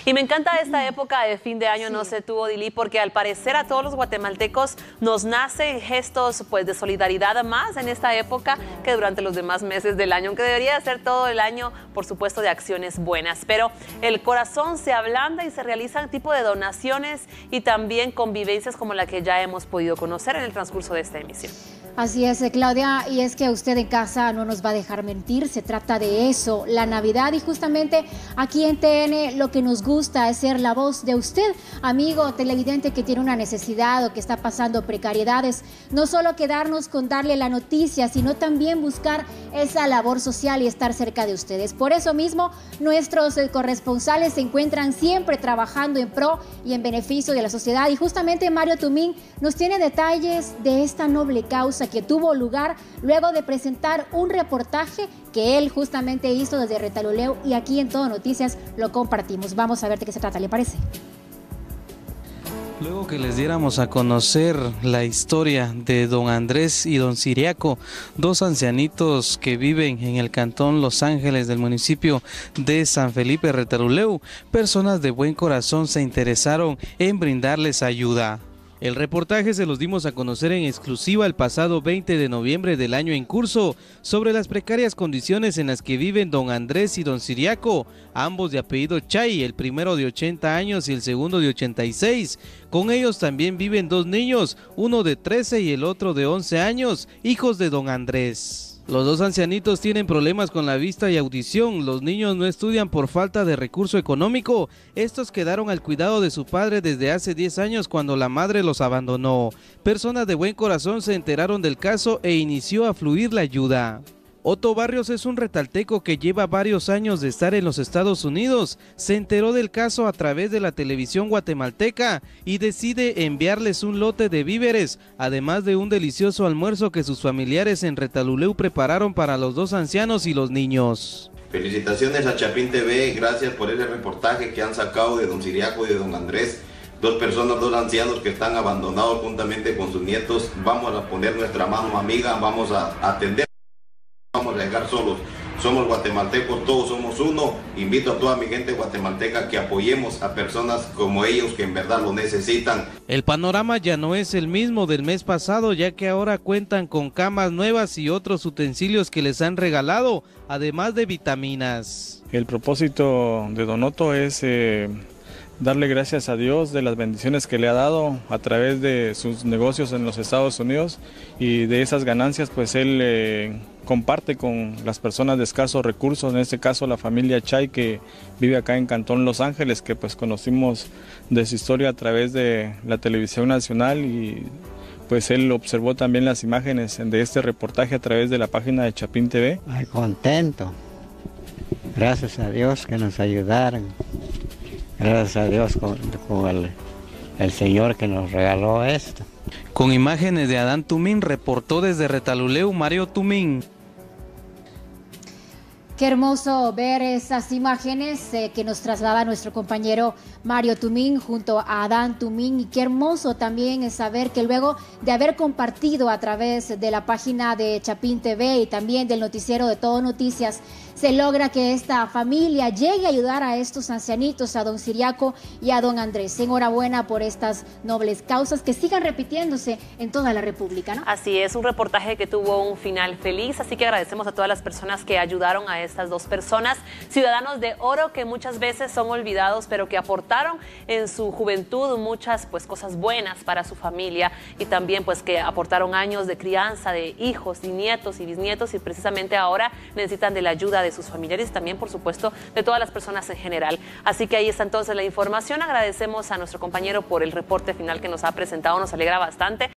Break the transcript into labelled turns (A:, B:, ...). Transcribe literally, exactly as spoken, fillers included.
A: Y me encanta esta época de fin de año, sí. No sé tú, Odilí, porque al parecer a todos los guatemaltecos nos nacen gestos pues, de solidaridad más en esta época que durante los demás meses del año, aunque debería ser todo el año, por supuesto, de acciones buenas. Pero el corazón se ablanda y se realizan tipo de donaciones y también convivencias como la que ya hemos podido conocer en el transcurso de esta emisión.
B: Así es, Claudia, y es que usted en casa no nos va a dejar mentir, se trata de eso, la Navidad, y justamente aquí en T N lo que nos gusta es ser la voz de usted, amigo televidente que tiene una necesidad o que está pasando precariedades, no solo quedarnos con darle la noticia, sino también buscar esa labor social y estar cerca de ustedes. Por eso mismo, nuestros corresponsales se encuentran siempre trabajando en pro y en beneficio de la sociedad, y justamente Mario Tumín nos tiene detalles de esta noble causa que tuvo lugar luego de presentar un reportaje que él justamente hizo desde Retaluleu, y aquí en Todo Noticias lo compartimos. Vamos a ver de qué se trata, ¿le parece?
C: Luego que les diéramos a conocer la historia de don Andrés y don Ciriaco, dos ancianitos que viven en el cantón Los Ángeles del municipio de San Felipe Retaluleu, personas de buen corazón se interesaron en brindarles ayuda. El reportaje se los dimos a conocer en exclusiva el pasado veinte de noviembre del año en curso sobre las precarias condiciones en las que viven don Andrés y don Ciriaco, ambos de apellido Chay, el primero de ochenta años y el segundo de ochenta y seis. Con ellos también viven dos niños, uno de trece y el otro de once años, hijos de don Andrés. Los dos ancianitos tienen problemas con la vista y audición, los niños no estudian por falta de recurso económico, estos quedaron al cuidado de su padre desde hace diez años cuando la madre los abandonó. Personas de buen corazón se enteraron del caso e inició a fluir la ayuda. Otto Barrios es un retalteco que lleva varios años de estar en los Estados Unidos. Se enteró del caso a través de la televisión guatemalteca y decide enviarles un lote de víveres, además de un delicioso almuerzo que sus familiares en Retaluleu prepararon para los dos ancianos y los niños.
D: Felicitaciones a Chapín T V, gracias por ese reportaje que han sacado de don Ciriaco y de don Andrés. Dos personas, dos ancianos que están abandonados juntamente con sus nietos. Vamos a poner nuestra mano amiga, vamos a atender. Vamos a llegar solos, somos guatemaltecos, todos somos uno. Invito a toda mi gente guatemalteca que apoyemos a personas como ellos que en verdad lo necesitan.
C: El panorama ya no es el mismo del mes pasado, ya que ahora cuentan con camas nuevas y otros utensilios que les han regalado, además de vitaminas.
E: El propósito de Don Otto es eh, darle gracias a Dios de las bendiciones que le ha dado a través de sus negocios en los Estados Unidos, y de esas ganancias pues él eh, comparte con las personas de escasos recursos, en este caso la familia Chay que vive acá en Cantón Los Ángeles, que pues conocimos de su historia a través de la televisión nacional, y pues él observó también las imágenes de este reportaje a través de la página de Chapín T V.
F: Ay, contento, gracias a Dios que nos ayudaron, gracias a Dios con, con el, el Señor que nos regaló esto.
C: Con imágenes de Adán Tumín, reportó desde Retaluleu Mario Tumín.
B: Qué hermoso ver esas imágenes eh, que nos traslada nuestro compañero Mario Tumín junto a Adán Tumín, y qué hermoso también es saber que luego de haber compartido a través de la página de Chapín T V y también del noticiero de Todo Noticias, se logra que esta familia llegue a ayudar a estos ancianitos, a don Ciriaco y a don Andrés. Enhorabuena por estas nobles causas que sigan repitiéndose en toda la República, ¿no?
A: Así es, un reportaje que tuvo un final feliz, así que agradecemos a todas las personas que ayudaron a estas dos personas, ciudadanos de oro que muchas veces son olvidados, pero que aportaron en su juventud muchas pues cosas buenas para su familia, y también pues que aportaron años de crianza de hijos y nietos y bisnietos, y precisamente ahora necesitan de la ayuda de sus familiares, también por supuesto de todas las personas en general. Así que ahí está entonces la información. Agradecemos a nuestro compañero por el reporte final que nos ha presentado, nos alegra bastante.